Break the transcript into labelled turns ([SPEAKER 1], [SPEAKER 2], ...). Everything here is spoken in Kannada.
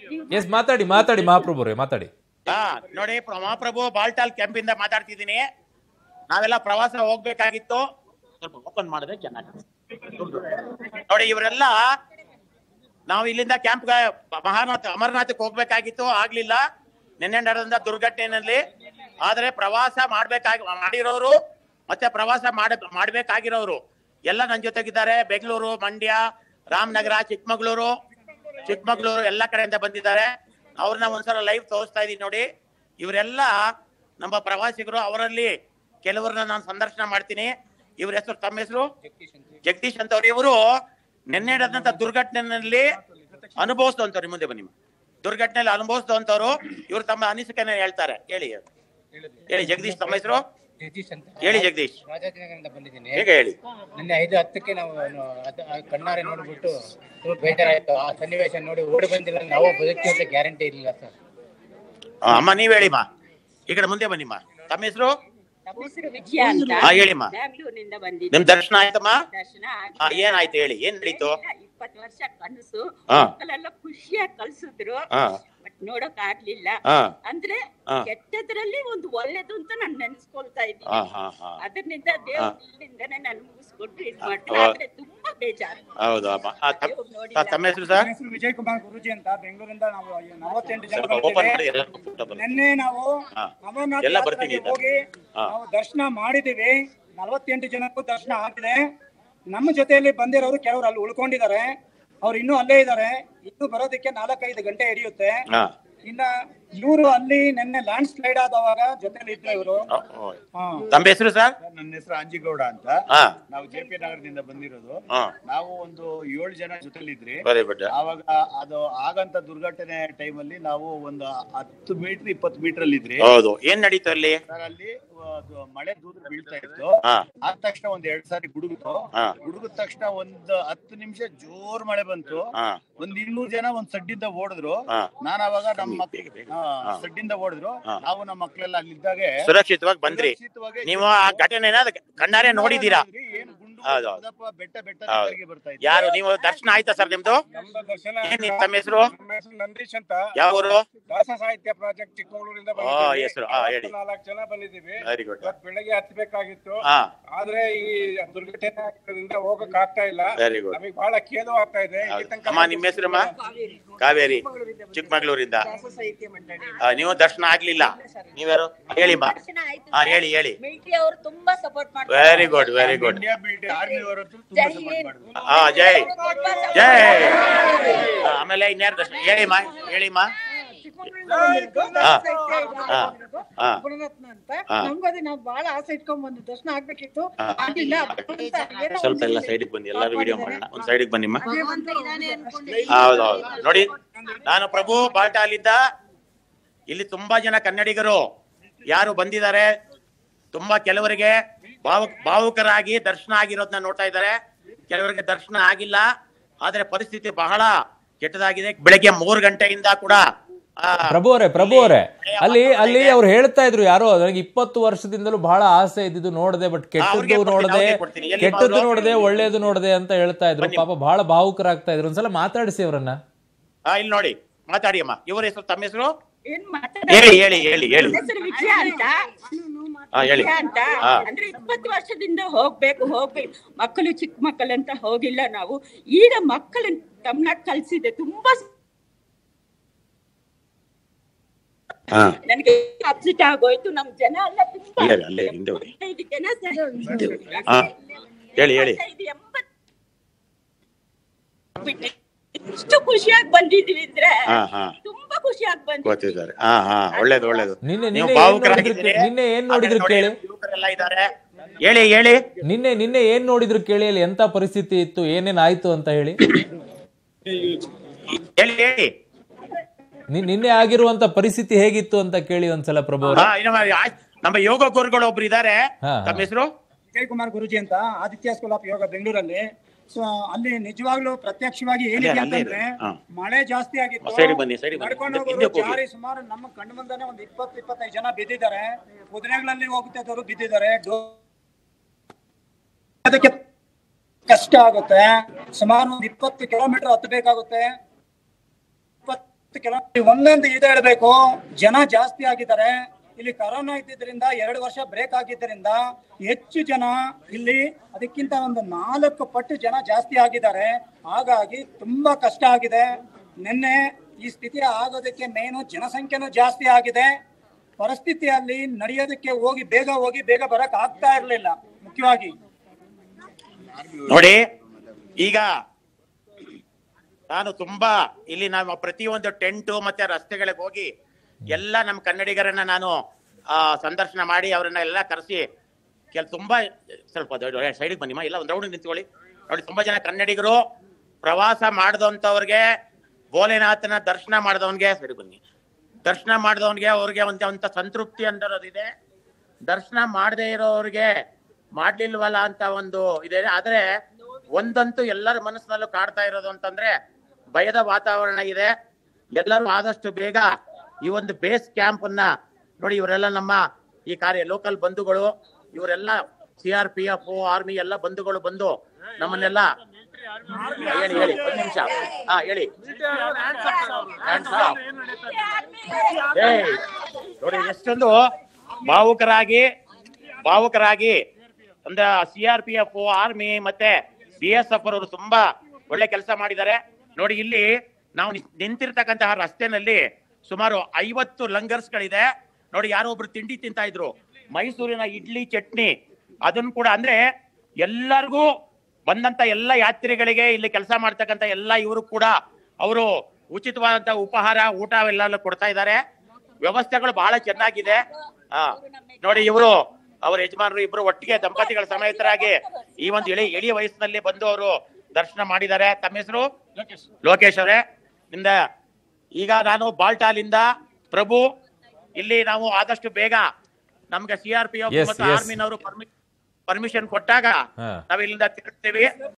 [SPEAKER 1] ಎಸ್ ಮಾತಾಡಿ ಮಾತಾಡಿ ಮಹಾಪ್ರಭುರೇ ಮಾತಾಡಿ.
[SPEAKER 2] ನೋಡಿ, ಮಹಾಪ್ರಭು ಬಾಲ್ಟಾಲ್ ಕ್ಯಾಂಪಿಂದ ಮಾತಾಡ್ತಿದ್ದೀನಿ. ನಾವೆಲ್ಲ ಪ್ರವಾಸ ಹೋಗ್ಬೇಕಾಗಿತ್ತು, ಸ್ವಲ್ಪ ಓಪನ್ ಮಾಡಿದ್ರೆ ಚೆನ್ನಾಗಿ. ನೋಡಿ, ಇವರೆಲ್ಲ ನಾವು ಇಲ್ಲಿಂದ ಕ್ಯಾಂಪ್ ಅಮರನಾಥಕ್ಕೆ ಹೋಗ್ಬೇಕಾಗಿತ್ತು, ಆಗ್ಲಿಲ್ಲ. ನಿನ್ನೆ ನಡೆದ ದುರ್ಘಟನೆಯಲ್ಲಿ. ಆದ್ರೆ ಪ್ರವಾಸ ಮಾಡಿರೋರು ಮತ್ತೆ ಪ್ರವಾಸ ಮಾಡ್ಬೇಕಾಗಿರೋರು ಎಲ್ಲ ನನ್ನ ಜೊತೆಗಿದ್ದಾರೆ. ಬೆಂಗಳೂರು, ಮಂಡ್ಯ, ರಾಮನಗರ, ಚಿಕ್ಕಮಗಳೂರು ಎಲ್ಲ ಕಡೆಯಿಂದ ಬಂದಿದ್ದಾರೆ. ಅವ್ರನ್ನ ಒಂದ್ಸಲ ಲೈವ್ ತೋರಿಸ್ತಾ ಇದೀನಿ ನೋಡಿ. ಇವರೆಲ್ಲ ನಮ್ಮ ಪ್ರವಾಸಿಗರು. ಅವರಲ್ಲಿ ಕೆಲವರನ್ನ ನಾನು ಸಂದರ್ಶನ ಮಾಡ್ತೀನಿ. ಇವ್ರ ಹೆಸರು, ತಮ್ಮ ಹೆಸರು? ಜಗದೀಶ್ ಅಂತವ್ರು. ಇವರು ನಿನ್ನೆ ನಡೆದಂತ ದುರ್ಘಟನೆಯಲ್ಲಿ ಅನುಭವಿಸಿದಂತವ್ರು. ಮುಂದೆ ಬನ್ನಿ. ದುರ್ಘಟನೆಯಲ್ಲಿ ಅನುಭವಿಸಿದಂತವ್ರು ಇವರು ತಮ್ಮ ಅನಿಸಿಕೆನ ಹೇಳ್ತಾರೆ. ಹೇಳಿ ಜಗದೀಶ್, ತಮ್ಮ ಹೆಸರು ಹೇಳಿ? ಜಗದೀಶ್,
[SPEAKER 3] ರಾಜಾಜಿನಗರದಿಂದ ಬಂದಿದ್ದೀನಿ.
[SPEAKER 2] ಹೇಗೆ ಹೇಳಿ?
[SPEAKER 3] ನಿನ್ನೆ 5:10ಕ್ಕೆ ನಾವು ಕಣ್ಣಾರೆ ನೋಡ್ಬಿಟ್ಟು ಬೇಜಾರಾಯ್ತು. ಆ ಸನ್ನಿವೇಶ ನೋಡಿ ಓಡಿ ಬಂದಿಲ್ಲ, ನಾವು ಬದುಕ್ತೀವಿ ಅಂತ ಗ್ಯಾರಂಟಿ ಇರಲಿಲ್ಲ ಸರ್.
[SPEAKER 2] ಅಮ್ಮ ನೀವ್ ಹೇಳಿಮ್ಮ, ಈ ಕಡೆ ಮುಂದೆ ಬನ್ನಿಮ್ಮ. ತಮ್ಮ ಹೆಸರು?
[SPEAKER 4] ವಿಜಯ ಅಂತ,
[SPEAKER 2] ಹೇಳಿಮ್ಮ.
[SPEAKER 4] ಬ್ಯಾಂಗ್ಳೂರಿನಿಂದ ಬಂದಿದ್ದೆ.
[SPEAKER 2] ನಿಮ್ ದರ್ಶನ ಆಯ್ತಮ್ಮ?
[SPEAKER 4] ದರ್ಶನ
[SPEAKER 2] ಏನಾಯ್ತು ಹೇಳಿ, ಏನ್ ನಡೀತು?
[SPEAKER 4] 20 ವರ್ಷ ಕನಸು, ಮಕ್ಕಳೆಲ್ಲ ಖುಷಿಯಾಗಿ ಕಳ್ಸಿದ್ರು. ಬಟ್ ನೋಡಕ್ ಆಗ್ಲಿಲ್ಲ. ಅಂದ್ರೆ ಕೆಟ್ಟದ್ರಲ್ಲಿ ಒಂದು ಒಳ್ಳೇದು ಅಂತ ನಾನು ನೆನ್ಸ್ಕೊಳ್ತಾ ಇದ್ದೀನಿ. ಅದರಿಂದ ದೇವರಿಂದನೇ ನಾನು ಮುಗಿಸ್ಕೊಟ್ಟು ಇದ್ ಮಾಡ್ತೀನಿ. ಆದ್ರೆ ತುಂಬಾ ಬೇಜಾರು.
[SPEAKER 2] ಹೌದು. ತಮ್ಮ ಹೆಸರು ಸರ್?
[SPEAKER 5] ವಿಜಯ್ ಕುಮಾರ್ ಗುರೂಜಿ ಅಂತ, ಬೆಂಗಳೂರಿಂದ. ನಾವು 48 ಜನ ನಿನ್ನೆ ನಾವು ಅಮರನಾಥ ಹೋಗಿ ನಾವು ದರ್ಶನ ಮಾಡಿದೀವಿ. 48 ಜನಕ್ಕೂ ದರ್ಶನ ಆಗಿದೆ. ನಮ್ಮ ಜೊತೆಯಲ್ಲಿ ಬಂದಿರೋರು ಕೆಲವರು ಅಲ್ಲಿ ಉಳ್ಕೊಂಡಿದ್ದಾರೆ. ಅವ್ರು ಇನ್ನೂ ಅಲ್ಲೇ ಇದ್ದಾರೆ. ಇನ್ನೂ ಬರೋದಕ್ಕೆ 4-5 ಗಂಟೆ ಹಿಡಿಯುತ್ತೆ. ಇನ್ನ ಇವರು ಅಲ್ಲಿ ನಿನ್ನೆ ಲ್ಯಾಂಡ್ ಸ್ಲೈಡ್ ಆದವಾಗ ಜೊತೆಲಿ ಇದ್ರು ಇವರು.
[SPEAKER 2] ತಮ್ಮ ಹೆಸರು ಸರ್?
[SPEAKER 6] ನನ್ನ ಹೆಸರು ಅಂಜಿಗೌಡ ಅಂತ. ನಾವು JP ನಗರದಿಂದ ಬಂದಿರೋದು. ನಾವು ಒಂದು 7 ಜನ ಜೊತೆಲಿದ್ರಿ. ಆವಾಗ ಅದು ಆಗಂತ ದುರ್ಘಟನೆ ಟೈಮಲ್ಲಿ ನಾವು ಒಂದು 10 ಮೀಟರ್ 20 ಮೀಟರ್ ಅಲ್ಲಿ ಇದ್ರಿ.
[SPEAKER 2] ಹೌದು. ಏನ್ ನಡೀತು ಅಲ್ಲಿ?
[SPEAKER 6] ಅಲ್ಲಿ ಮಳೆ ದೂದ್ರ ಬೀಳ್ತಾ ಇತ್ತು. ಆದ ತಕ್ಷಣ ಒಂದ್ 2 ಸಾರಿ ಗುಡುಗಿತು. ಗುಡುಗಿದ ತಕ್ಷಣ ಒಂದು 10 ನಿಮಿಷ ಜೋರ್ ಮಳೆ ಬಂತು. ಒಂದ್ 200 ಜನ ಒಂದ್ ಸಡ್ಡಿಂದ ಓಡಿದ್ರು. ನಾನು ಅವಾಗ ನಮ್ಮ ಸಡ್ಡಿಂದ ಓಡಿದ್ರು. ನಾವು ನಮ್ಮ ಮಕ್ಕಳೆಲ್ಲ ಅಲ್ಲಿದ್ದಾಗೆ
[SPEAKER 2] ಸುರಕ್ಷಿತವಾಗಿ ಬಂದ್ರಿ. ನೀವು ಆ ಘಟನೆನ ಕಣ್ಣಾರೆ ನೋಡಿದೀರಾ?
[SPEAKER 6] ಬೆಟ್ಟ
[SPEAKER 2] ಯಾರು ನೀವು? ದರ್ಶನ ಆಯ್ತಾ ಸರ್ ನಿಮ್ದು? ಏನ್ ತಮ್ಮ ಹೆಸರು?
[SPEAKER 5] ನಂದೀಶ್ ಅಂತ.
[SPEAKER 2] ಯಾವ ಊರು?
[SPEAKER 5] ದಾಸ ಸಾಹಿತ್ಯ ಪ್ರಾಜೆಕ್ಟ್ ಚಿಕ್ಕಮಗಳೂರಿಂದ
[SPEAKER 2] ಹೆಸರು ಹೇಳಿ.
[SPEAKER 5] 4 ಜನ ಬಂದಿದ್ದೀವಿ.
[SPEAKER 2] Very good.
[SPEAKER 5] ಬೆಳಗ್ಗೆ ಹತ್ಬೇಕಾಗಿತ್ತು, ಆದ್ರೆ ಈ ದುರ್ಘಟನೆ ಆಗಿರೋದ್ರಿಂದ ಹೋಗಕ್ ಆಗ್ತಾ ಇಲ್ಲ.
[SPEAKER 2] Very good.
[SPEAKER 5] ನಮಗೆ ಬಹಳ ಖೇದ ಆಗ್ತಾ ಇದೆ.
[SPEAKER 2] ಅಮ್ಮ ನಿಮ್ಮ ಹೆಸರಮ್ಮ? ಕಾವೇರಿ, ಚಿಕ್ಕಮಗಳೂರಿಂದ. ನೀವು ದರ್ಶನ ಆಗ್ಲಿಲ್ಲ? ನೀವ್ಯಾರು ಹೇಳಿಮ್ಮ? ಹೇಳಿ ಹೇಳಿ.
[SPEAKER 4] ತುಂಬಾ ಸಪೋರ್ಟ್ ಮಾಡ್ತಾರೆ.
[SPEAKER 2] Very good very good. ಜೈ ಜೈ. ಆಮೇಲೆ ಇನ್ಯಾರು ದರ್ಶನ? ಹೇಳಿಮ್ಮ ಹೇಳಿಮ್ಮ.
[SPEAKER 7] ನಾವು ಬಹಳ ಆಸೆ ಇಟ್ಕೊಂಡ್ ಬಂದು ದರ್ಶನ ಆಗ್ಬೇಕಿತ್ತು, ಆಗಿಲ್ಲ.
[SPEAKER 2] ಸ್ವಲ್ಪ ಎಲ್ಲ ಸೈಡಿಗೆ ಬನ್ನಿ, ಎಲ್ಲರೂ ವಿಡಿಯೋ ಮಾಡೋಣ. ಒಂದ್ ಸೈಡಿಗೆ ಬನ್ನಿಮ್ಮ. ಹೌದೌದು. ನೋಡಿ, ನಾನು ಪ್ರಭು ಬಾಲ್ಟಾಲಿದ್ದ. ಇಲ್ಲಿ ತುಂಬಾ ಜನ ಕನ್ನಡಿಗರು ಯಾರು ಬಂದಿದ್ದಾರೆ. ತುಂಬಾ ಕೆಲವರಿಗೆ ಭಾವುಕರಾಗಿ ದರ್ಶನ ಆಗಿರೋದನ್ನ ನೋಡ್ತಾ ಇದ್ದಾರೆ. ಕೆಲವರಿಗೆ ದರ್ಶನ ಆಗಿಲ್ಲ. ಆದ್ರೆ ಪರಿಸ್ಥಿತಿ ಬಹಳ ಕೆಟ್ಟದಾಗಿದೆ. ಬೆಳಗ್ಗೆ 3 ಗಂಟೆಯಿಂದ ಕೂಡ
[SPEAKER 1] ಪ್ರಭು ಅವರೇ ಅಲ್ಲಿ ಅವ್ರು ಹೇಳ್ತಾ ಇದ್ರು, ಯಾರೋ ನನಗೆ 20 ವರ್ಷದಿಂದಲೂ ಬಹಳ ಆಸೆ ಇದ್ದಿದ್ದು ನೋಡದೆ, ಬಟ್ ಕೆಟ್ಟದ್ದು ನೋಡದೆ ಒಳ್ಳೇದು ನೋಡದೆ ಅಂತ ಹೇಳ್ತಾ ಇದ್ರು. ಪಾಪ ಬಹಳ ಭಾವುಕರಾಗ್ತಾ ಇದ್ರು. ಒಂದ್ಸಲ ಮಾತಾಡಿಸಿ ಅವರನ್ನ.
[SPEAKER 2] ಇಲ್ಲಿ ನೋಡಿ, ಮಾತಾಡಿ ಅಮ್ಮ. ಇವ್ರ ಹೆಸರು? ತಮ್ಮ ಹೆಸರು
[SPEAKER 4] ಹೇಳಿ
[SPEAKER 2] ಹೇಳಿ ಹೇಳಿ ಹೇಳಿ.
[SPEAKER 4] ವಿಜಯ ಅಂತ. ಅಂದ್ರೆ 20 ವರ್ಷದಿಂದ ಹೋಗ್ಬೇಕು ಮಕ್ಕಳು, ಚಿಕ್ಕ ಮಕ್ಕಳಂತ ಹೋಗಿಲ್ಲ ನಾವು. ಈಗ ಮಕ್ಕಳನ್ನ ತಮ್ಮನಾಗ್ ಕಲ್ಸಿದೆ. ತುಂಬಾ ನನಗೆ ಅಪ್ಸೆಟ್ ಆಗೋಯ್ತು. ನಮ್ ಜನ ಎಲ್ಲ ತುಂಬಾ
[SPEAKER 2] ಹೇಳಿ ಹೇಳಿ.
[SPEAKER 4] ಇಷ್ಟು ಖುಷಿಯಾಗಿ ಬಂದಿದ್ವಿ ಅಂದ್ರೆ ತುಂಬಾ ಖುಷಿಯಾಗಿ ಬಂದಿದ್ದಾರೆ.
[SPEAKER 2] ಒಳ್ಳೇದು ಒಳ್ಳೇದು.
[SPEAKER 1] ನಿನ್ನೆ ಏನ್ ನೋಡಿದ್ರು ಕೇಳಿ.
[SPEAKER 2] ಹೇಳಿ ಹೇಳಿ.
[SPEAKER 1] ನಿನ್ನೆ ಏನ್ ನೋಡಿದ್ರು ಕೇಳಿ. ಅಲ್ಲಿ ಎಂತ ಪರಿಸ್ಥಿತಿ ಇತ್ತು, ಏನೇನ್ ಆಯ್ತು ಅಂತ ಹೇಳಿ.
[SPEAKER 2] ಹೇಳಿ ಹೇಳಿ.
[SPEAKER 1] ನಿನ್ನೆ ಆಗಿರುವಂತ ಪರಿಸ್ಥಿತಿ ಹೇಗಿತ್ತು ಅಂತ ಕೇಳಿ ಒಂದ್ಸಲ ಪ್ರಭು.
[SPEAKER 2] ನಮ್ಮ ಯೋಗ ಗುರುಗಳು ಒಬ್ರು ಇದ್ದಾರೆ. ತಮ್ಮ ಹೆಸರು?
[SPEAKER 5] ವಿಜಯ್ ಕುಮಾರ್ ಗುರೂಜಿ ಅಂತ, ಆದಿತ್ಯ ಸ್ಕೂಲ್ ಆಫ್ ಯೋಗ ಬೆಂಗಳೂರಲ್ಲಿ. ಸೊ ಅಲ್ಲಿ ನಿಜವಾಗ್ಲೂ ಪ್ರತ್ಯಕ್ಷವಾಗಿ ಏನಿದೆ ಅಂತಂದ್ರೆ ಮಳೆ ಜಾಸ್ತಿ ಆಗಿತ್ತು. ನಡ್ಕೊಂಡು ಹೋಗೋರು ಜಾರಿ ಸುಮಾರು ನಮ್ಮ ಕಣ್ಣು ಮುಂದಾನೆ ಒಂದು 20-25 ಜನ ಬಿದ್ದಿದ್ದಾರೆ. ಕುದುರೆಗಳಲ್ಲಿ ಹೋಗುತ್ತಿದ್ದವರು ಬಿದ್ದಿದ್ದಾರೆ. ಅದಕ್ಕೆ ಕಷ್ಟ ಆಗುತ್ತೆ. ಸುಮಾರು ಒಂದು 20 ಕಿಲೋಮೀಟರ್ ಹತ್ತಬೇಕಾಗುತ್ತೆ. ಒಂದೊಂದು ಇದು ಹೇಳ್ಬೇಕು, ಜನ ಜಾಸ್ತಿ ಆಗಿದ್ದಾರೆ. ಇಲ್ಲಿ ಕೊರೋನಾ ಇದ್ದಿದ್ರಿಂದ 2 ವರ್ಷ ಬ್ರೇಕ್ ಆಗಿದ್ದರಿಂದ ಹೆಚ್ಚು ಜನ ಇಲ್ಲಿ ಅದಕ್ಕಿಂತ ಒಂದು 4 ಪಟ್ಟು ಜನ ಜಾಸ್ತಿ ಆಗಿದ್ದಾರೆ. ಹಾಗಾಗಿ ತುಂಬಾ ಕಷ್ಟ ಆಗಿದೆ. ನಿನ್ನೆ ಈ ಸ್ಥಿತಿ ಆಗೋದಕ್ಕೆ ಮೇನು ಜನಸಂಖ್ಯೆನೂ ಜಾಸ್ತಿ ಆಗಿದೆ. ಪರಿಸ್ಥಿತಿಯಲ್ಲಿ ನಡೆಯೋದಕ್ಕೆ ಹೋಗಿ ಬೇಗ ಬರಕ್ ಆಗ್ತಾ ಇರ್ಲಿಲ್ಲ. ಮುಖ್ಯವಾಗಿ
[SPEAKER 2] ನೋಡಿ, ಈಗ ನಾನು ತುಂಬಾ ಇಲ್ಲಿ ನಾವು ಪ್ರತಿಯೊಂದು ಟೆಂಟು ಮತ್ತೆ ರಸ್ತೆಗಳಿಗೆ ಹೋಗಿ ಎಲ್ಲ ನಮ್ಮ ಕನ್ನಡಿಗರನ್ನ ನಾನು ಸಂದರ್ಶನ ಮಾಡಿ ಅವರನ್ನ ಎಲ್ಲ ಕರೆಸಿ ತುಂಬಾ ಸ್ವಲ್ಪ ಸೈಡಿಗೆ ಬನ್ನಿಮ್ಮ, ಇಲ್ಲ ಒಂದು ರೌಂಡ್ ನಿಂತ್ಕೊಳ್ಳಿ. ನೋಡಿ, ತುಂಬಾ ಜನ ಕನ್ನಡಿಗರು ಪ್ರವಾಸ ಮಾಡಿದಂಥವ್ರಿಗೆ, ಭೋಲೆನಾಥನ ದರ್ಶನ ಮಾಡಿದವನ್ಗೆ, ಸೈಡಿಗೆ ಬನ್ನಿ, ದರ್ಶನ ಮಾಡಿದವನ್ಗೆ ಅವ್ರಿಗೆ ಒಂದ ಸಂತೃಪ್ತಿ ಅನ್ನೋದಿದೆ. ದರ್ಶನ ಮಾಡದೇ ಇರೋರಿಗೆ ಮಾಡ್ಲಿಲ್ವಲ್ಲ ಅಂತ ಒಂದು ಇದೆ. ಆದ್ರೆ ಒಂದಂತೂ ಎಲ್ಲರ ಮನಸ್ಸಿನಲ್ಲೂ ಕಾಡ್ತಾ ಇರೋದು ಅಂತಂದ್ರೆ ಭಯದ ವಾತಾವರಣ ಇದೆ. ಎಲ್ಲರೂ ಆದಷ್ಟು ಬೇಗ ಈ ಒಂದು ಬೇಸ್ ಕ್ಯಾಂಪ್ ಅನ್ನ ನೋಡಿ, ಇವರೆಲ್ಲ ನಮ್ಮ ಈ ಲೋಕಲ್ ಬಂಧುಗಳು, ಇವರೆಲ್ಲ CRPF ಆರ್ಮಿ ಎಲ್ಲ ಬಂಧುಗಳು ಬಂದು ನಮ್ಮನ್ನೆಲ್ಲ ಹೇಳಿ ಒಂದ್ ನಿಮಿಷ ಹೇಳಿ ನೋಡಿ, ಎಷ್ಟೊಂದು ಭಾವುಕರಾಗಿ ಅಂದ್ರೆ CRPF ಆರ್ಮಿ ಮತ್ತೆ BSF ಅವರು ತುಂಬಾ ಒಳ್ಳೆ ಕೆಲಸ ಮಾಡಿದ್ದಾರೆ. ನೋಡಿ, ಇಲ್ಲಿ ನಾವು ನಿಂತಿರ್ತಕ್ಕಂತಹ ರಸ್ತೆನಲ್ಲಿ ಸುಮಾರು 50 ಲಂಗರ್ಸ್ ಗಳಿದೆ. ನೋಡಿ, ಯಾರೋ ಒಬ್ರು ತಿಂಡಿ ತಿಂತಾ ಇದ್ರು, ಮೈಸೂರಿನ ಇಡ್ಲಿ ಚಟ್ನಿ, ಅದನ್ನು ಕೂಡ ಅಂದ್ರೆ ಎಲ್ಲರಿಗೂ ಬಂದಂತ ಎಲ್ಲ ಯಾತ್ರಿಗಳಿಗೆ ಇಲ್ಲಿ ಕೆಲಸ ಮಾಡ್ತಕ್ಕಂಥ ಎಲ್ಲ ಇವರು ಕೂಡ ಅವರು ಉಚಿತವಾದಂತ ಉಪಹಾರ ಊಟ ಎಲ್ಲ ಕೊಡ್ತಾ ಇದ್ದಾರೆ. ವ್ಯವಸ್ಥೆಗಳು ಬಹಳ ಚೆನ್ನಾಗಿದೆ. ನೋಡಿ, ಇವರು ಅವ್ರ ಯಜಮಾನರು ಇಬ್ರು ಒಟ್ಟಿಗೆ ದಂಪತಿಗಳ ಸಮೇತರಾಗಿ ಈ ಒಂದು ಎಳೆಯ ವಯಸ್ಸಿನಲ್ಲಿ ಬಂದು ಅವರು ದರ್ಶನ ಮಾಡಿದ್ದಾರೆ. ತಮ್ಮ ಹೆಸರು ಲೋಕೇಶ್ ಅವರೇ. ನಿಂದ ಈಗ ನಾನು ಬಾಲ್ಟಾಲಿಂದ ಪ್ರಭು, ಇಲ್ಲಿ ನಾವು ಆದಷ್ಟು ಬೇಗ ನಮ್ಗೆ CRPF ಮತ್ತು ಆರ್ಮಿನವರು ಪರ್ಮಿಷನ್ ಕೊಟ್ಟಾಗ ನಾವ್ ಇಲ್ಲಿಂದ ತಿರುಗ್ತೀವಿ.